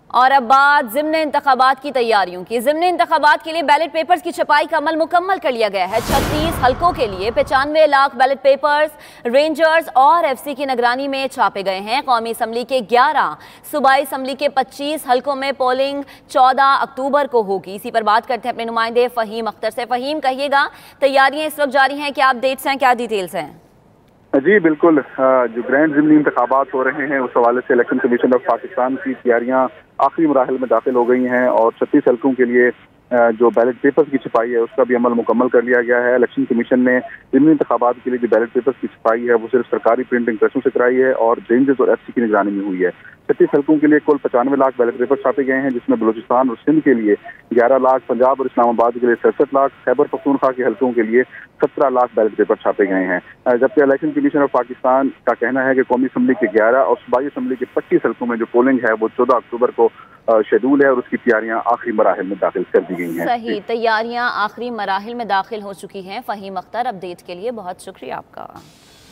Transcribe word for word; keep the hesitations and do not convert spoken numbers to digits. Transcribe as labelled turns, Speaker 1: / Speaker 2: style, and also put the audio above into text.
Speaker 1: और अब बात ज़िम्न इंतखाबात की तैयारियों की। ज़िम्न इंतखाबात के लिए बैलेट पेपर्स की छपाई का अमल मुकम्मल कर लिया गया है। छत्तीस हल्कों के लिए पचानवे लाख बैलेट पेपर्स रेंजर्स और एफ सी की निगरानी में छापे गए हैं। कौमी असम्बली के ग्यारह, सूबाई असम्बली के पच्चीस हल्कों में पोलिंग चौदह अक्टूबर को होगी। इसी पर बात करते हैं अपने नुमाइंदे फ़हीम अख्तर से। फ़हीम, कहिएगा, तैयारियां इस वक्त जारी हैं, क्या अपडेट्स हैं, क्या डिटेल्स हैं?
Speaker 2: जी बिल्कुल, जो ग्रैंड ज़िमनी इंतखाबात हो रहे हैं उस हवाले से इलेक्शन कमीशन ऑफ पाकिस्तान की तैयारियां आखिरी मराहल में दाखिल हो गई हैं और छत्तीस हल्कों के लिए जो बैलेट पेपर्स की छपाई है उसका भी अमल मुकम्मल कर लिया गया है। इलेक्शन कमीशन ने ज़िमनी इंतखाबात के लिए जो बैलेट पेपर्स की छपाई है वो सिर्फ सरकारी प्रिंटिंग प्रेसों से कराई है और रेंजर्स और एफ सी की निगरानी में हुई है। छत्तीस हल्कों के लिए कुल पचानवे लाख बैलेट पेपर छापे गए हैं, जिसमें बलूचिस्तान और सिंध के लिए ग्यारह लाख, पंजाब और इस्लामाबाद के लिए सड़सठ लाख, खैबर पख्तूनख्वा के हल्कों के लिए सत्रह लाख बैलेट पेपर छापे गए हैं। जबकि इलेक्शन कमीशन ऑफ पाकिस्तान का कहना है कि कौमी असम्बली के ग्यारह और सूबाई असम्बली के पच्चीस हल्कों में जो पोलिंग है वो चौदह अक्टूबर को शेड्यूल है और उसकी तैयारियां आखिरी मराहल में दाखिल कर दी गई हैं।
Speaker 1: सही, तैयारियां आखिरी मराहल में दाखिल हो चुकी हैं। फ़हीम अख्तर, अपडेट के लिए बहुत शुक्रिया आपका।